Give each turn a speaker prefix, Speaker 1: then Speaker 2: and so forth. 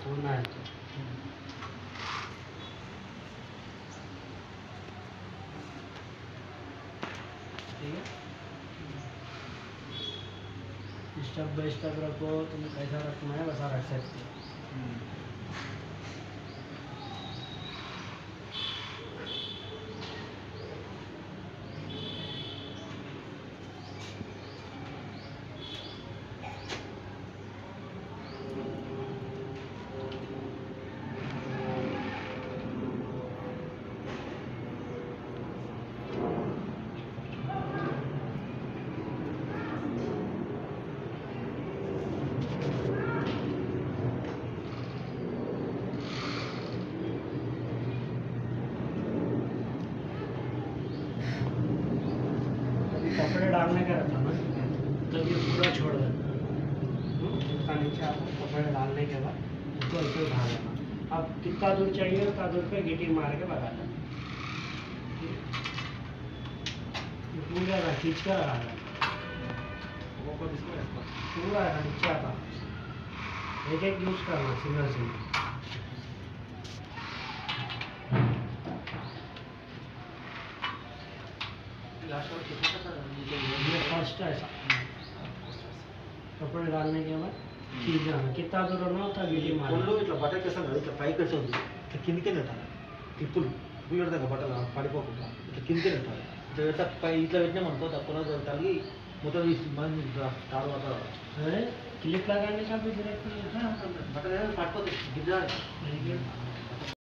Speaker 1: होना है ठीक है। स्टेप बाय स्टेप रखो, तुम्हें कैसा रखना है वैसा रख सकते हो। कपड़े डालने का रहता ना, तब ये पूरा छोड़ देना। उसका नीचे आपको कपड़े डालने के बाद उसको ऐसे उठा लेना। अब कितना दूर चाहिए उतना दूर पे गिटी मार के लगा देना। पूरा खींच कर लगा देना, पूरा नीचे आता। एक एक यूज करना सिंगल सिंगल। ये फर्स्ट है ऐसा। कपड़े डालने के बाद खींच जाना, कितना दूर होना होता गिटी मारना।
Speaker 2: ఇట్లా బట్టలు కేసాను ఇట్లా పైకి వచ్చి ఉంది ఇట్లా కిందికే నెట్టాలి క్లిప్పులు వీళ్ళ బట్టలు పడిపోకుండా ఇట్లా కిందికే నెట్టాలి ఇట్లా పెడతా పై ఇట్లా పెట్టినామనుకో తక్కువ తగిలి మొత్తం మంది తర్వాత
Speaker 1: अरे क्लिप लगाने का भी जरूरत नहीं है।
Speaker 2: బట్టలు పడిపోతాయి గిద్దాలి